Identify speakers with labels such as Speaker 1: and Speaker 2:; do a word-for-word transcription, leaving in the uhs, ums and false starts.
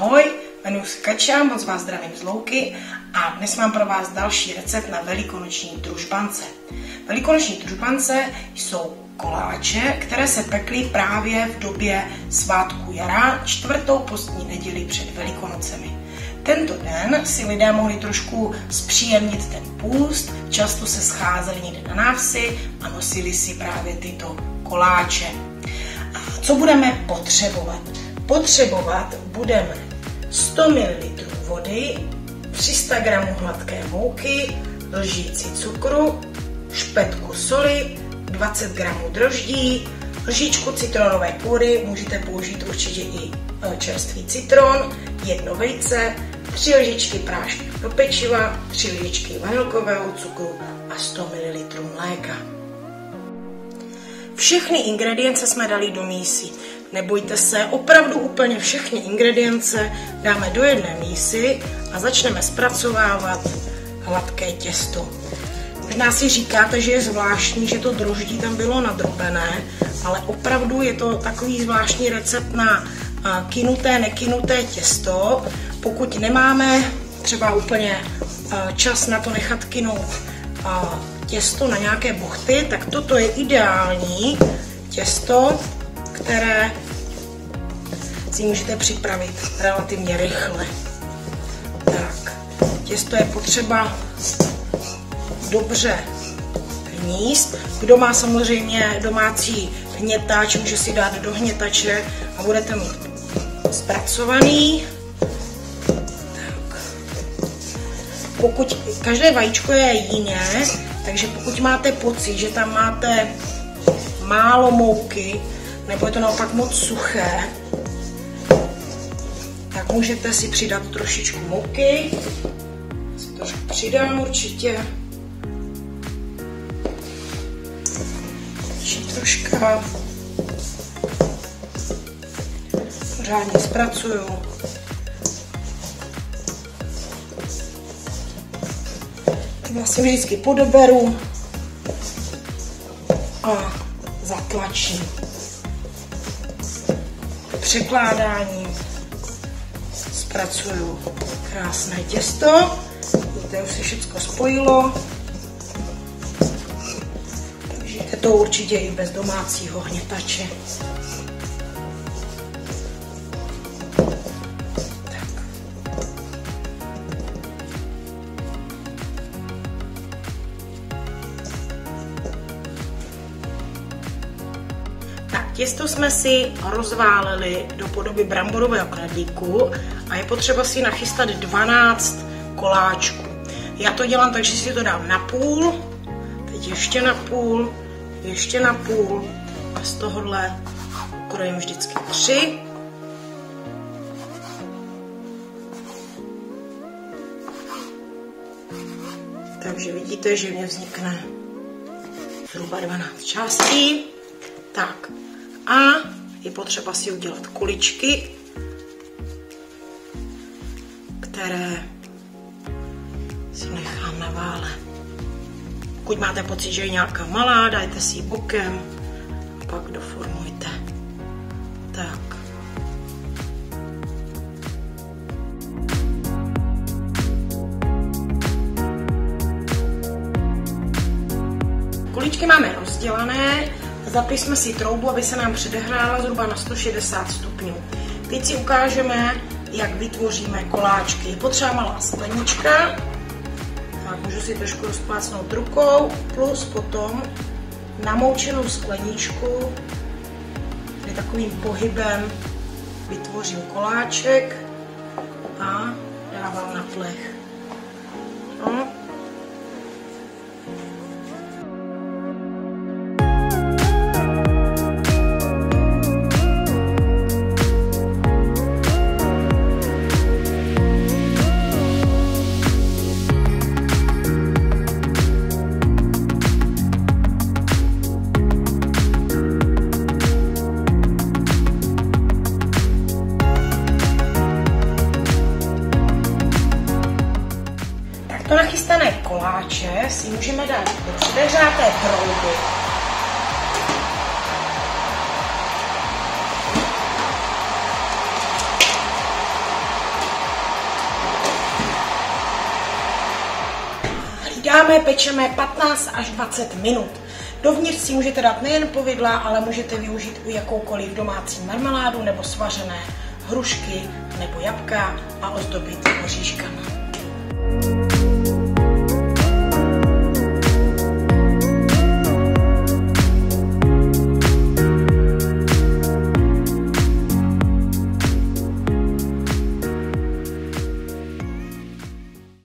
Speaker 1: Ahoj, jmenuji se Kača, moc vás zdravím z Louky a dnes mám pro vás další recept na velikonoční družbance. Velikonoční družbance jsou koláče, které se pekly právě v době svátku jara, čtvrtou postní neděli před Velikonocemi. Tento den si lidé mohli trošku zpříjemnit ten půst, často se scházeli někde na návsi a nosili si právě tyto koláče. A co budeme potřebovat? Potřebovat budeme sto mililitrů vody, tři sta gramů hladké mouky, lžíci cukru, špetku soli, dvacet gramů droždí, lžičku citronové kůry, můžete použít určitě i čerstvý citron, jedno vejce, tři lžičky prášku do pečiva, tři lžičky vanilkového cukru a sto mililitrů mléka. Všechny ingredience jsme dali do mísy. Nebojte se, opravdu úplně všechny ingredience dáme do jedné mísy a začneme zpracovávat hladké těsto. Možná si říkáte, že je zvláštní, že to droždí tam bylo nadrobené, ale opravdu je to takový zvláštní recept na kynuté, nekynuté těsto. Pokud nemáme třeba úplně čas na to nechat kynout těsto na nějaké buchty, tak toto je ideální těsto, které si můžete připravit relativně rychle. Tak, těsto je potřeba dobře hníst. Kdo má samozřejmě domácí hnětač, může si dát do hnětače a budete mít zpracovaný. Tak. Pokud každé vajíčko je jiné, takže pokud máte pocit, že tam máte málo mouky, nebo je to naopak moc suché, tak můžete si přidat trošičku mouky. Si to přidám určitě. Ještě troška. Pořádně zpracuju. Já si vždycky podoberu a zatlačím. Překládáním zpracuju krásné těsto. Vidíte, už se všechno spojilo. Takže je to určitě i bez domácího hnětače. Tak. Tak, těsto jsme si rozváleli do podoby bramborového knedlíku a je potřeba si nachystat dvanáct koláčků. Já to dělám tak, že si to dám na půl, teď ještě na půl, ještě na půl a z tohohle krojím vždycky tři. Takže vidíte, že mě vznikne zhruba dvanáct částí. Tak a je potřeba si udělat kuličky, které si nechám na vále. Pokud máte pocit, že je nějaká malá, dajte si ji bokem a pak doformujte. Tak. Kuličky máme rozdělané. Zapli jsme si troubu, aby se nám předehrála zhruba na sto šedesát stupňů. Teď si ukážeme, jak vytvoříme koláčky. Je potřeba malá sklenička, tak můžu si trošku rozplácnout rukou, plus potom namoučenou skleničku, kdy takovým pohybem vytvořím koláček a dávám na plech. No. To nachystané koláče si můžeme dát do předehřáté trouby. Děláme, pečeme patnáct až dvacet minut. Dovnitř si můžete dát nejen povidla, ale můžete využít i jakoukoliv domácí marmeládu nebo svařené hrušky nebo jabka a ozdobit oříškama.